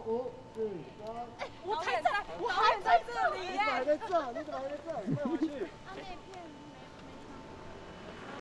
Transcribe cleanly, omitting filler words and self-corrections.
5、4、3。 我还在这里耶！ 你怎么还在这？你怎么还在这？快回去！ 那片没